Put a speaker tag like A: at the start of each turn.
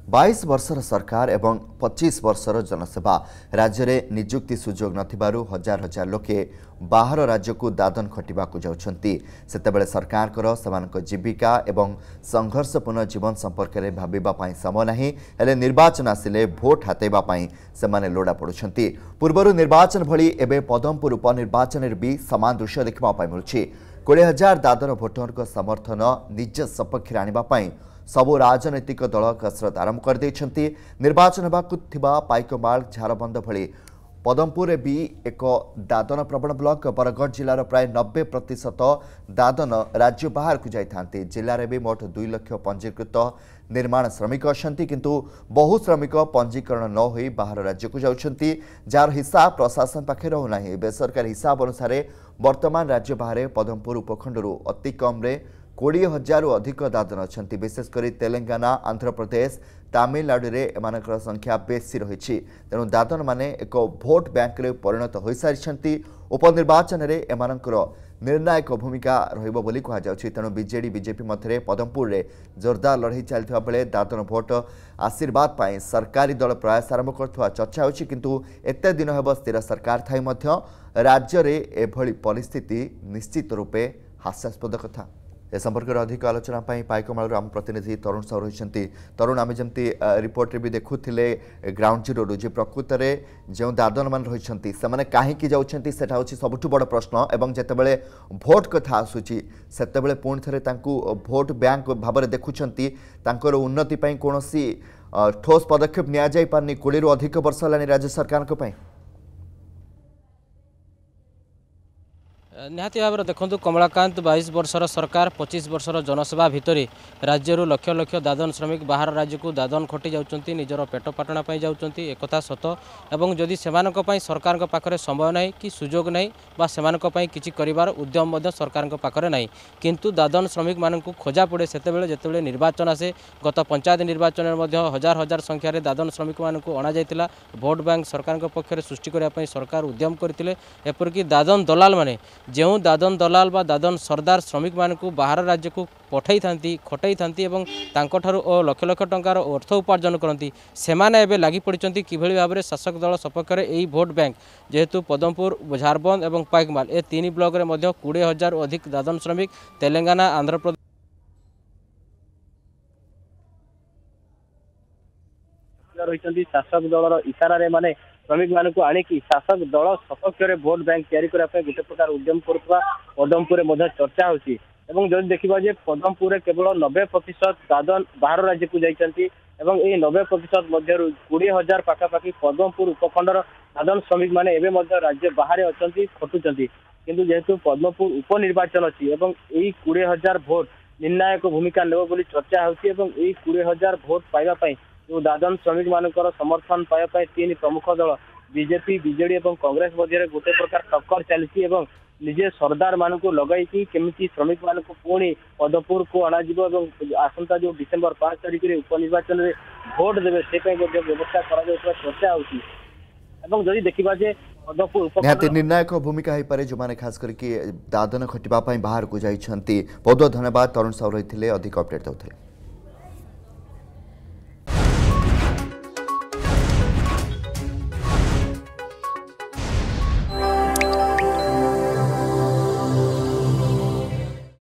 A: 22 वर्षर सरकार एवं 25 वर्षर जनसेवा राज्य में निजुक्ति सुजोग नथिबारु हजार हजार लोके बाहर राज्य को दादन खटिबा को जाउछंती सेतेबेले सरकार कर समानक जीविका एवं संघर्षपूर्ण जीवन संपर्क में भाबिबा पाई समय नाही हेले निर्वाचन आसिले भोट हातेबा पाई सेमाने लोड़ा पड़ुछंती। पूर्वरु निर्वाचन भली एबे पदमपुर उपनिर्वाचन भी समान दृश्य देखबा पाई मिलुछि। 20,000 दादन भोटर समर्थन निज सपक्ष आनिबा पाई सबु राजनैतिक दल कसरत आरंभ कर देइछंती। निर्वाचन हेबाकु थिबा पाइकमाल झारबंद भली पदमपुर भी एक दादन प्रवण ब्लॉक बरगढ़ जिलार प्राय 90% दादन राज्य बाहर को जाइथांती। जिले में भी मोट 2 लाख पंजीकृत निर्माण श्रमिक अछंती किंतु बहु श्रमिक पंजीकरण न होई बाहर राज्य को जाउछंती जार हिसाब प्रशासन पाखे रहउना। बेसरकारी हिसाब अनुसार वर्तमान राज्य बाहर पदमपुर उपखंडरू अति कम रे 20,000 अधिक दादन अछंती। विशेषकर तेलंगाना आंध्र प्रदेश तमिलनाडु रे एमानकर संख्या बेसी रही। तेणु दादन माने एक भोट बैंक रे परिणत हो सारी। उपनिर्वाचन रे एमानकर निर्णायक भूमिका रहिबो बोली कहा जाउछि। तेणु बीजेडी बीजेपी मध्य पदमपुर रे जोरदार लड़ाई चलता बेले दादन भोट आशीर्वाद पाई सरकारी दल प्रयास आरंभ करथवा चर्चा होछि किंतु एते दिन हेब स्थिर सरकार थाई मध्य राज्य रे एभली परिस्थिति निश्चित रूपे हास्यास्पद कथा। ए संपर्क में अधिक आलोचना पाइकमाल आम प्रतिनिधि तरुण साहू रही। तरुण आम जमी रिपोर्ट भी देखुले ग्राउंड जीरो जे प्रकृत में जो दादन मान रही से कहीं जाऊँगी सेटा हूँ सबुठ बड़ प्रश्न। एवं जितेबाला भोट कथा आसूची से पुणी थे भोट बैंक भाव में देखुं उन्नति कौन ठोस पदक्षेप नि पारनी 20 रु अधिक वर्ष है राज्य सरकार
B: निहाती भाव में देखो कमलाकांत 22 वर्षर सरकार 25 वर्षर जनसेवा भितर राज्य लक्ष लक्ष दादन श्रमिक बाहर राज्य को दादन खटी जाउछंती निजर पेट पाटना जाउछंती एक कथा सत। एवं जदि सेमानक पई सरकार को पाखरे समय नहीं कि सुजोग नहीं बा सेमानक पई किछि करिवार उद्यम मध्य सरकार को पाखरे नहीं किंतु दादन श्रमिक मानकु खोजा पड़े सेतेबेले जेतेबेले निर्वाचन आसे। गत पंचायत निर्वाचन में हजार हजार संख्यार दादन श्रमिक मानकु अणा जाइतिला। भोट बैंक सरकार को पक्षरे सृष्टि करबा पई सरकार उद्यम करथिले। एपरकि दादन दलाल माने जो दादन दलाल बा दादन सरदार श्रमिक मान को बाहर राज्य को पठाई थांती खटाई थांती एवं तांको ठारू लक्ष लक्ष टंकार अर्थ उपार्जन करती सेमाने एबे लागि पड़िचंती किभली भाबरे शासक दल सपक्ष रे एई भोट बैंक जेहेतु पदमपुर झारबंद एवं पाइकमाल ए 3 ब्लॉक रे मध्य 20,000 अधिक दादन श्रमिक तेलंगाना आंध्र प्रदेश
C: रही शासक दलर इशारा रे माने श्रमिक मान को आणिकी शासक दल सपक्ष में भोट बैंक तैयारी करने गोटे प्रकार उद्यम करुवा पदमपुर चर्चा होची। जब देखा जे पदमपुर केवल 90% दादन बाहर राज्य को जाइछंती एवं ए 90% मध्यरु 20,000 पाखापाखि पदमपुर उपखंडर दादन श्रमिक माने एबे मध्य राज्य बाहर अछंती खटुचंती किंतु जेहेतु पदमपुर उपनिर्वाचन अछि एवं एई 20,000 भोट निर्णायक भूमिका नेब बोली चर्चा होची एवं एई 20,000 भोट पाइबा पई जो दादन श्रमिक मानकर समर्थन पाइबा 3 प्रमुख दल बीजेपी बीजेडी और कांग्रेस मध्य गोटे प्रकार टक्कर चलती निजे सरदार मान को लगे केमी श्रमिक मान को पुणी पदमपुर को अणाजिब आसंता जो डिसेम्बर 5 तारिख में उपनिर्वाचन में भोट देवे से व्यवस्था करा चर्चा होती। देखा जे पदमपुर
A: निर्णायक भूमिका जो मैंने खास करके दादन खटिबा बाहर को जाइछंती। बहुत बहुत धन्यवाद तरुण साहू रही अधिक अपडेट देते।